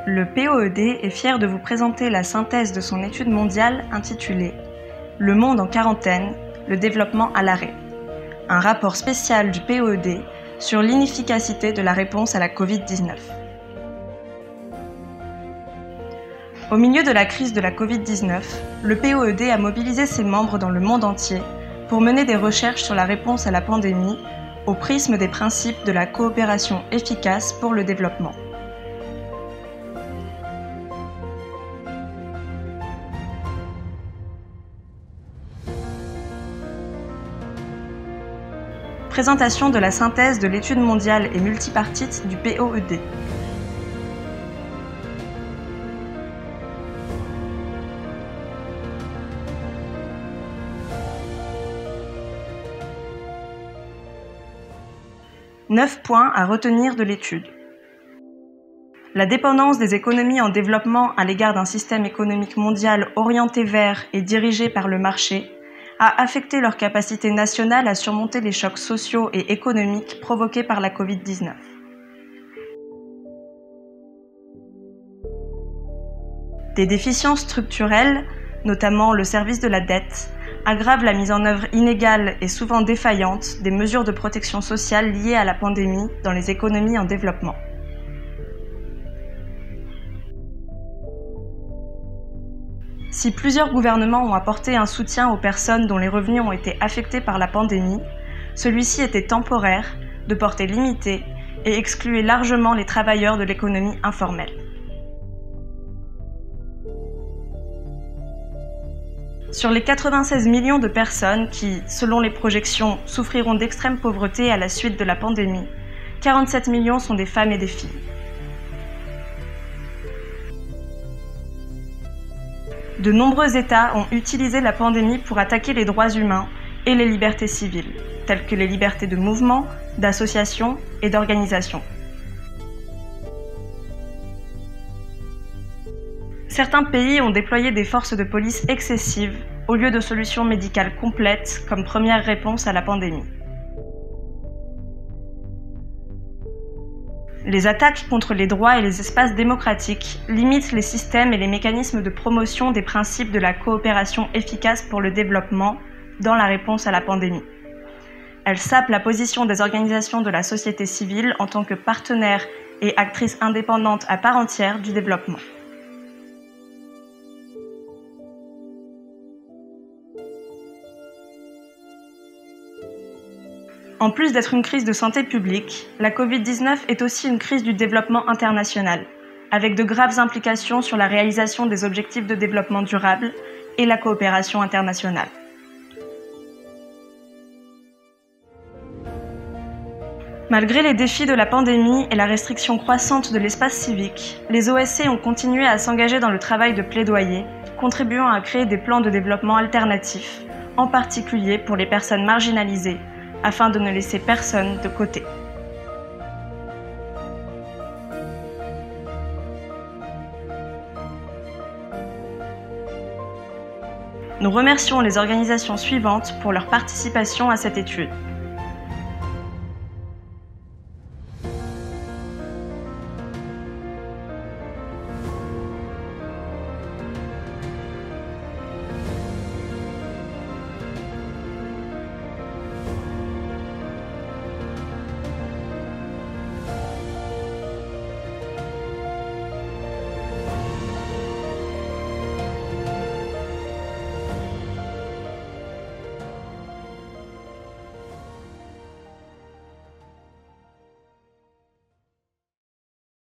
Le POED est fier de vous présenter la synthèse de son étude mondiale intitulée « Le monde en quarantaine, le développement à l'arrêt », un rapport spécial du POED sur l'inefficacité de la réponse à la Covid-19. Au milieu de la crise de la Covid-19, le POED a mobilisé ses membres dans le monde entier pour mener des recherches sur la réponse à la pandémie au prisme des principes de la coopération efficace pour le développement. Présentation de la synthèse de l'étude mondiale et multipartite du POED. Neuf points à retenir de l'étude. La dépendance des économies en développement à l'égard d'un système économique mondial orienté vers et dirigé par le marché a affecté leur capacité nationale à surmonter les chocs sociaux et économiques provoqués par la Covid-19. Des déficiences structurelles, notamment le service de la dette, aggravent la mise en œuvre inégale et souvent défaillante des mesures de protection sociale liées à la pandémie dans les économies en développement. Si plusieurs gouvernements ont apporté un soutien aux personnes dont les revenus ont été affectés par la pandémie, celui-ci était temporaire, de portée limitée et excluait largement les travailleurs de l'économie informelle. Sur les 96 millions de personnes qui, selon les projections, souffriront d'extrême pauvreté à la suite de la pandémie, 47 millions sont des femmes et des filles. De nombreux États ont utilisé la pandémie pour attaquer les droits humains et les libertés civiles, telles que les libertés de mouvement, d'association et d'organisation. Certains pays ont déployé des forces de police excessives au lieu de solutions médicales complètes comme première réponse à la pandémie. Les attaques contre les droits et les espaces démocratiques limitent les systèmes et les mécanismes de promotion des principes de la coopération efficace pour le développement dans la réponse à la pandémie. Elles sapent la position des organisations de la société civile en tant que partenaires et actrices indépendantes à part entière du développement. En plus d'être une crise de santé publique, la Covid-19 est aussi une crise du développement international, avec de graves implications sur la réalisation des objectifs de développement durable et la coopération internationale. Malgré les défis de la pandémie et la restriction croissante de l'espace civique, les OSC ont continué à s'engager dans le travail de plaidoyer, contribuant à créer des plans de développement alternatifs, en particulier pour les personnes marginalisées, afin de ne laisser personne de côté. Nous remercions les organisations suivantes pour leur participation à cette étude.